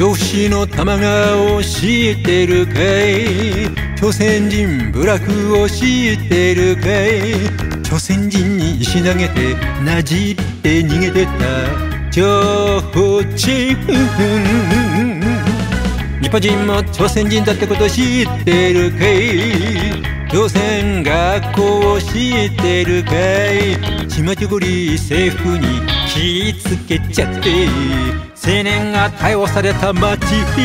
女子の玉川を知ってるかい？朝鮮人部落を知ってるかい？朝鮮人に石投げてなじって逃げてた朝鮮。日本人も朝鮮人だってこと知ってるかい？朝鮮学校を知ってるかい？島ちょごり政府に気ぃつけちゃって青年が逮捕された町。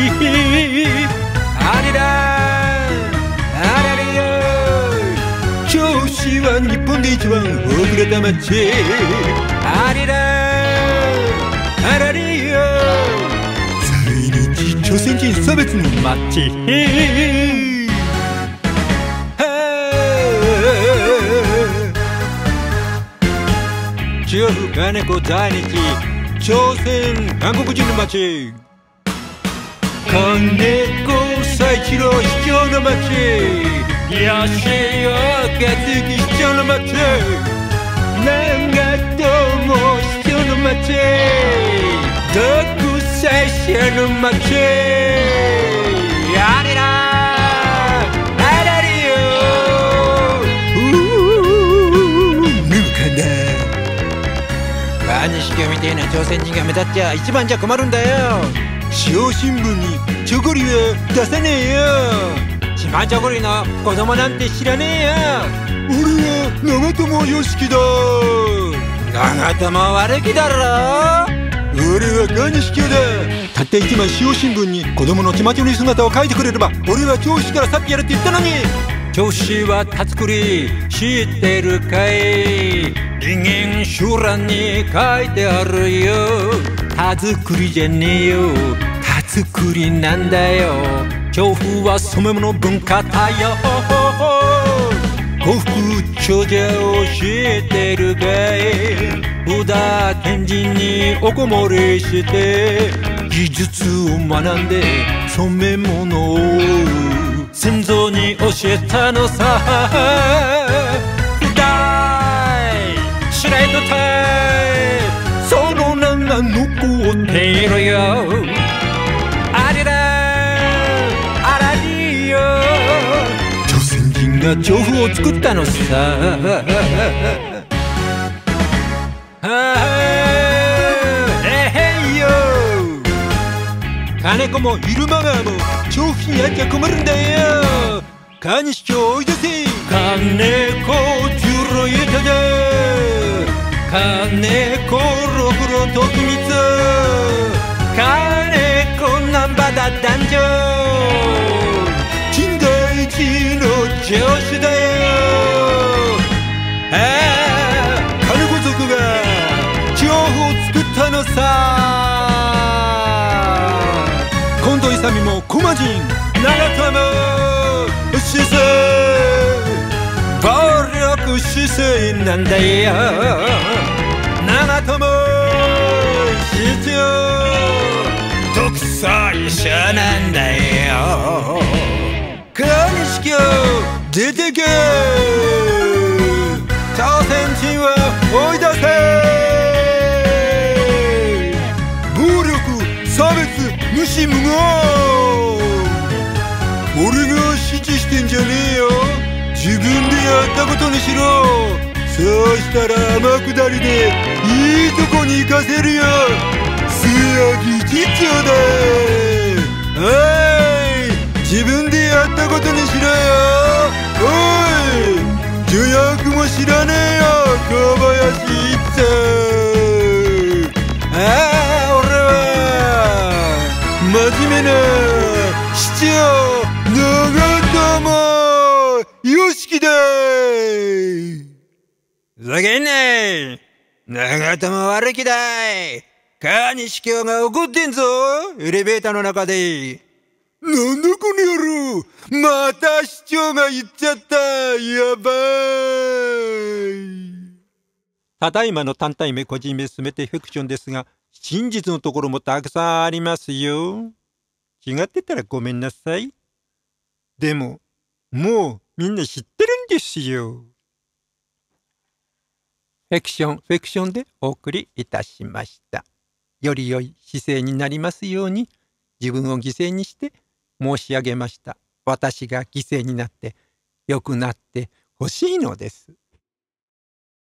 あれだあれれよ、銚子は日本で一番遅れた町。あれだあられよ、在日朝鮮人差別の町。中国金子在日朝鮮韓国人の町。金子佐一郎市長の町。吉岡月市長の町。長友市長の町。独裁者の町。あれだあられよ、ぬかな。西京みてえな朝鮮人が目立っちゃ一番じゃ困るんだよ。小新聞にチョコリは出さねえよ。島チョコリの子供なんて知らねえよ。俺は長友よしきだ。長友悪きだろ。俺はガニシキだ。たった一枚小新聞に子供のチマチョリ姿を書いてくれれば俺は銚子から去ってやるって言ったのに。銚子は田作り知ってるかい？人間集覧に書いてあるよ。田作りじゃねえよ、田作りなんだよ。調布は染め物文化だよ。幸福長者を知ってるかい？宇田天神におこもりして技術を学んで染め物を先祖に教えたのさ。しないとたいその名が残っているよ。あれだあらりよ、朝鮮人が調布を作ったのさ。へいよ、金子も入間川も調布にあっちゃ困るんだよ。金市長おいでせ。金子十郎言えたじゃ。金子ろくろときみつ。金子なんばだ男女。金田一の上司だよ。金子族が調布を作ったのさ。近藤勇も駒人長友市政暴力市政なんだよ。長友市長独裁者なんだよ。金式を出てけ。朝鮮人は追い出せ。暴力差別無視無言。俺が指示してんじゃねえよ。自分でやったことにしろ。そうしたら天下りでいいとこに行かせるよ。素焼き実況だ。おい、自分でやったことにしろよ。おい、助役も知らねえよ、小林一茶。俺は真面目な市長長友よしきだ。ふざけんなー。長友悪きだい。川西京が怒ってんぞ、エレベーターの中で。なんだこの野郎、また市長が言っちゃった。やばい。ただいまの単体名個人名すべてフィクションですが、真実のところもたくさんありますよ。違ってたらごめんなさい。でも、もうみんな知ってるんですよ。フィクションでお送りいたしました。より良い姿勢になりますように、 自分を犠牲にして申し上げました。私が犠牲になって良くなってほしいのです。